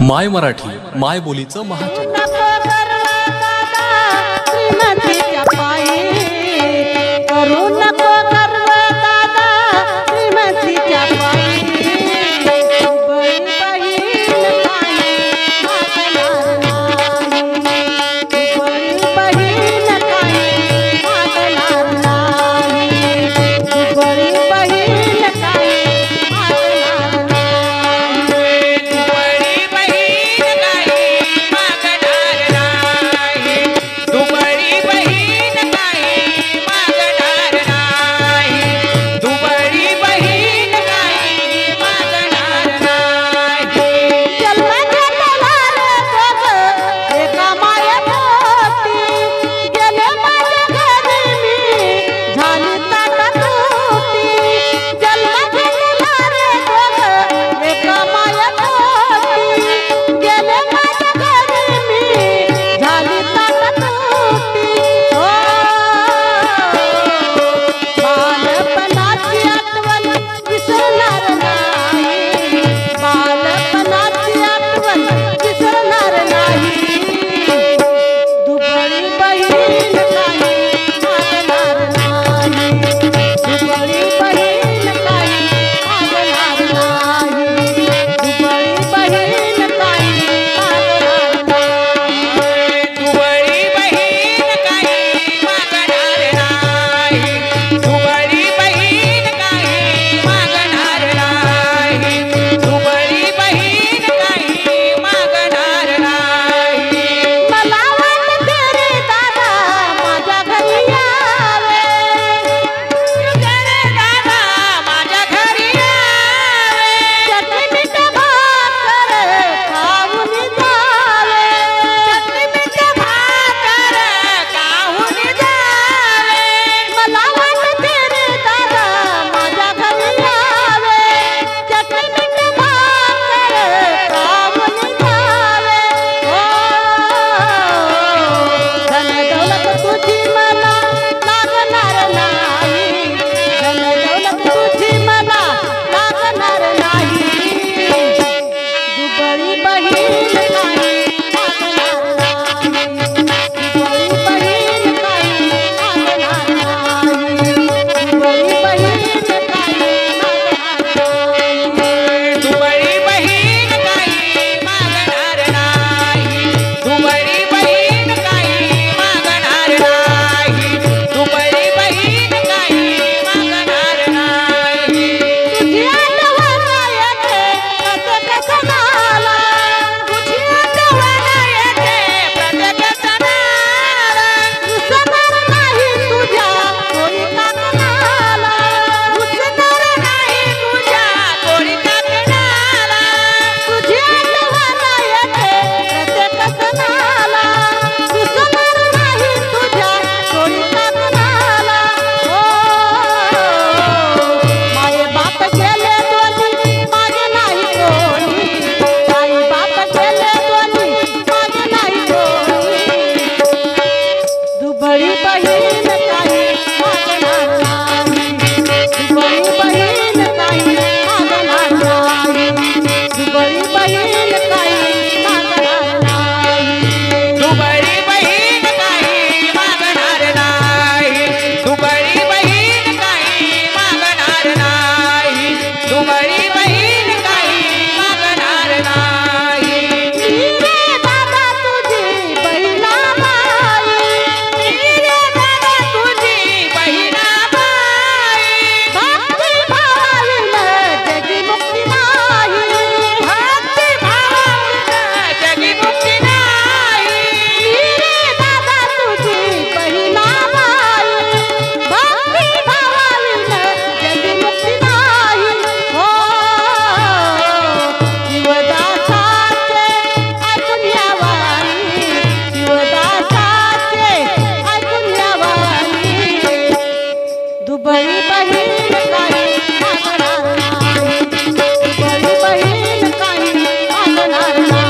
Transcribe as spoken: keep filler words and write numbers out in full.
माय मराठी माय बोलीचं महाचॅनल। श्रीमतीच्या पायी करू नको गर्व दादा, श्रीमतीच्या पायी बहीण बहीण काही मागणार नाही, बहीण बहीण काही मागणार नाही, बहीण बहीण काही मागणार नाही, दुबळी बहीण काही मागणार नाही, दुबळी बहीण काही मागणार नाही, दुबळी बहीण काही मागणार नाही। जन्म घेतला रे दोघं एका मायेपोटी, गेले माझ्या घरी मी झाली ताटातुटी। जन्म घेतला रे दोघं एका मायेपोटी, गेले माझ्या घरी मी झाली ताटातुटी। हो बालपणाची आठवण विसरणार नाही, बालपणाची आठवण विसरणार नाही, दुबळी बहीण काही मागणार नाही, दुबळी बहीण काही मागणार नाही, दुबळी बहीण काही मागणार नाही। दुबळी बहीण काही मागणार नाही, दुबळी बहीण काही मागणार नाही, दुबळी बहीण काही मागणार नाही। मला वाटते रे दादा माझ्या घरी यावे, रे दादा माझ्या घरी यावे, चटणी मीठ भाकर खाऊन जावे, चटणी मीठ भाकर खाऊन जावे। मला वाटते रे दादा माझ्या घरी यावे, चटणी मीठ भाकर खाऊन जावे। हो धन दौलत तुझी मला लागणार नाही, धन दौलत तुझी मला लागणार नाही, दुबळी बहीण काही मागणार नाही, दुबळी बहीण काही मागणार नाही, दुबळी बहीण काही मागणार नाही। दुबळी बहीण काही मागणार नाही, दुबळी बहीण काही मागणार नाही, दुबळी बहीण काही मागणार नाही। तुझी आठवण येते प्रत्येक सणाला, तुझी आठवण येते प्रत्येक सणाला, रुसणार नाही तुझ्या कोणी काकणाला, रुसणार नाही तुझ्या कोणी काकणाला, तुझी आठवण येते प्रत्येक सणाला, रुसणार नाही तुझ्या कोणी काकणाला। हो माये बाप गेले दोन्ही मागे नाही कोणी, आई बाप गेले दोन्ही मागे नाही कोणी, दुबळी बहीण काही मागणार नाही, दुबळी बहीण काही मागणार नाही, दुबळी बहीण काही मागणार नाही। दुबळी बहीण काही मागणार नाही, दुबळी बहीण काही मागणार नाही, दुबळी बहीण काही मागणार नाही। रे दादा तुझी बहिणाबाई, रे दादा तुझी बहिणाबाई, भक्ती भावाविन जगी मुक्ती नाही, भक्ती भावाविन जगी मुक्ती नाही। रे दादा तुझी बहिणाबाई, भक्ती भावाविन जगी मुक्ती नाही। हो शिवदासाचे ऐकून यावानी, शिवदासाचे ऐकून यावानी, दुबळी बहीण काही मागणार नाही, दुबळी बहीण काही मागणार नाही।